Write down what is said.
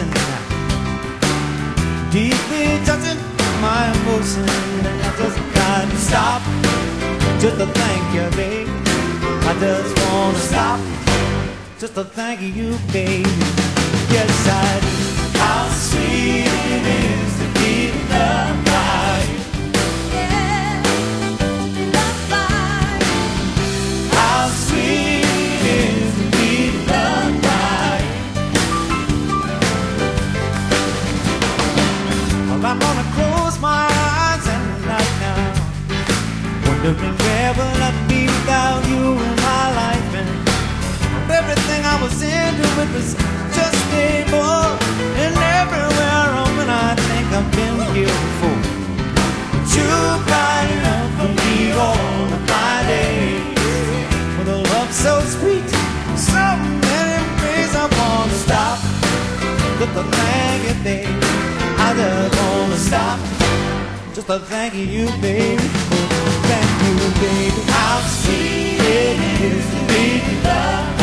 dancing, deeply touching my emotions, and I just can't stop just to thank you, babe. I just wanna stop just to thank you, babe. Yes, I do. How sweet it is to be loved by you. Yeah, loved by you. How sweet it is to be loved by you. Well, I'm gonna close my eyes and night now, wondering where will I be without you in my life. And everything I was into, it was just stable. And everywhere I'm when I think I've been here before. But you bright enough for me all of my days. With a love so sweet, so many ways I wanna stop just to thank you, baby. I just wanna stop just to thank you, baby. Thank you, baby. How sweet it is to be loved.